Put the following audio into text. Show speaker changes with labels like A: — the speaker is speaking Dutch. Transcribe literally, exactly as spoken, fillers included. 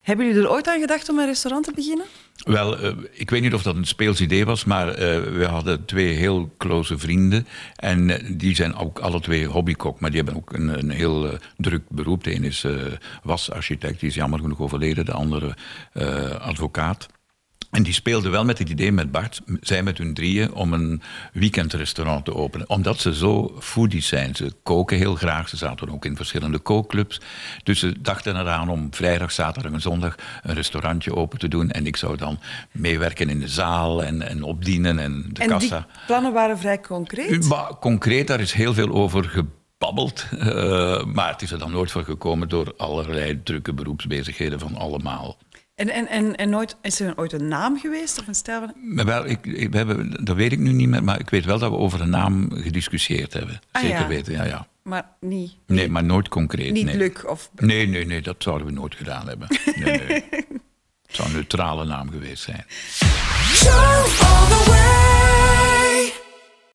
A: Hebben jullie er ooit aan gedacht om een restaurant te beginnen?
B: Wel, uh, ik weet niet of dat een speels idee was, maar uh, we hadden twee heel close vrienden. En uh, die zijn ook alle twee hobbykok, maar die hebben ook een, een heel uh, druk beroep. De een is uh, wasarchitect, die is jammer genoeg overleden. De andere uh, advocaat. En die speelden wel met het idee met Bart, zij met hun drieën, om een weekendrestaurant te openen. Omdat ze zo foodies zijn. Ze koken heel graag. Ze zaten ook in verschillende kookclubs. Dus ze dachten eraan om vrijdag, zaterdag en zondag een restaurantje open te doen. En ik zou dan meewerken in de zaal en, en opdienen en de
A: en
B: kassa.
A: En die plannen waren vrij concreet?
B: Maar concreet, daar is heel veel over gebabbeld. Uh, maar het is er dan nooit voor gekomen door allerlei drukke beroepsbezigheden van allemaal.
A: En, en, en, en nooit, is er ooit een naam geweest? Of een stijl van...
B: Wel, ik, ik, we hebben, dat weet ik nu niet meer, maar ik weet wel dat we over een naam gediscussieerd hebben.
A: Ah,
B: Zeker
A: ja.
B: weten, ja, ja.
A: Maar niet...
B: Nee, maar nooit concreet.
A: Niet
B: nee.
A: Luc of...
B: Nee, nee, nee, dat zouden we nooit gedaan hebben. Nee, nee. Het zou een neutrale naam geweest zijn.